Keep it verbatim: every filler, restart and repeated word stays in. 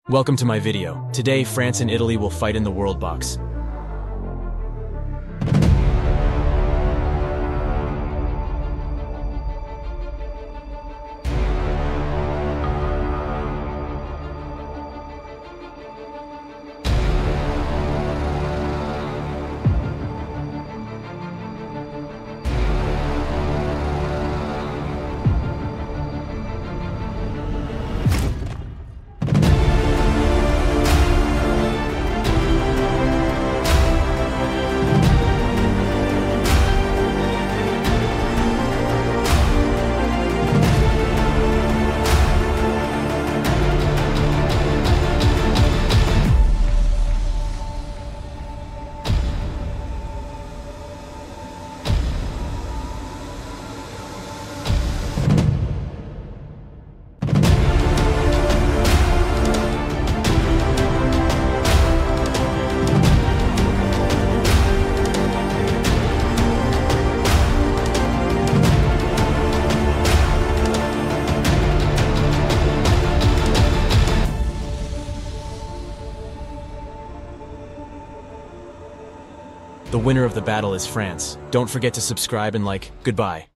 Welcome to my video. Today, France and Italy will fight in the WorldBox. The winner of the battle is France. Don't forget to subscribe and like. Goodbye.